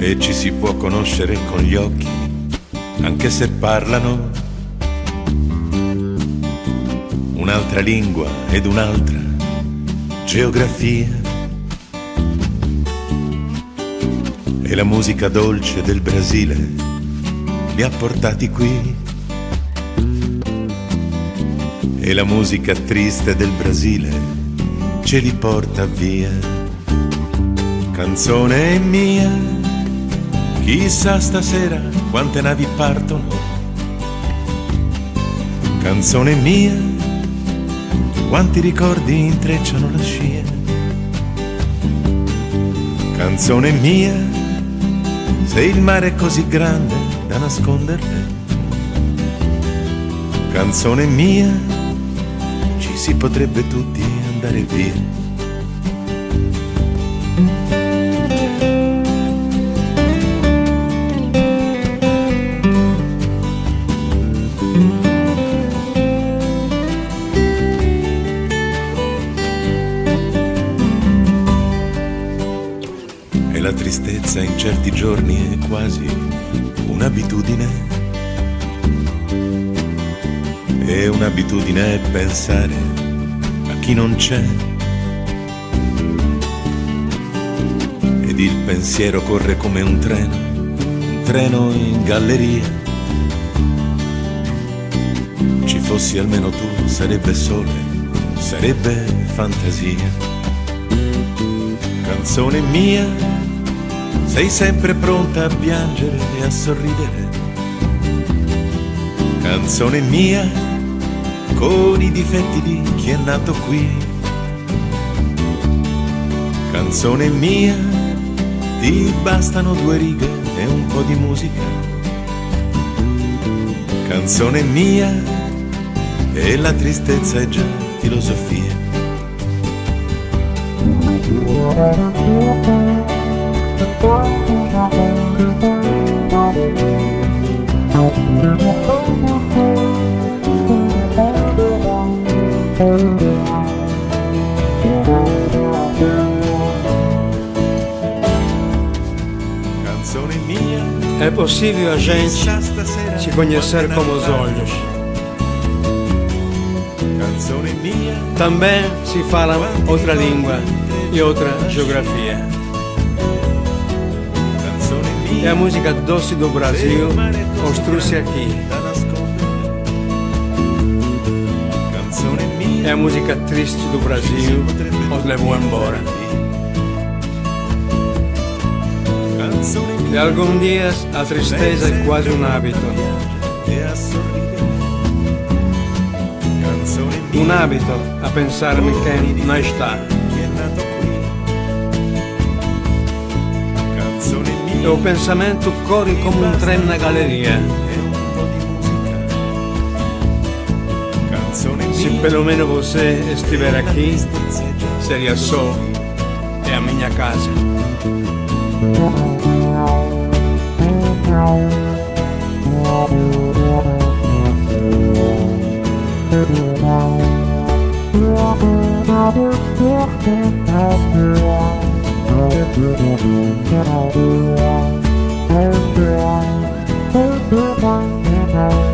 e ci si può conoscere con gli occhi, anche se parlano un'altra lingua ed un'altra geografia. E la musica dolce del Brasile mi ha portati qui, e la musica triste del Brasile ce li porta via. Canzone mia, chissà stasera quante navi partono. Canzone mia, quanti ricordi intrecciano la scia. Canzone mia, se il mare è così grande da nasconderle. Canzone mia, ci si potrebbe tutti andare via. E la tristezza in certi giorni è quasi un'abitudine. E un'abitudine è pensare a chi non c'è. Ed il pensiero corre come un treno in galleria. Ci fossi almeno tu, sarebbe sole, sarebbe fantasia. Canzone mia, sei sempre pronta a piangere e a sorridere. Canzone mia, con i difetti di chi è nato qui. Canzone mia, ti bastano 2 righe e un po' di musica. Canzone mia, e la tristezza è già filosofia. É possível a gente se conhecer como os olhos. Também se fala outra língua e outra geografia. E a música doce do Brasil construiu-se aqui. E a música triste do Brasil os levou embora. E alguns dias a tristeza é quase um hábito. Um hábito a pensar em quem não está. E o pensamento corre como um trem na galeria. Se pelo menos você estiver aqui, seria só a minha casa. Thank you.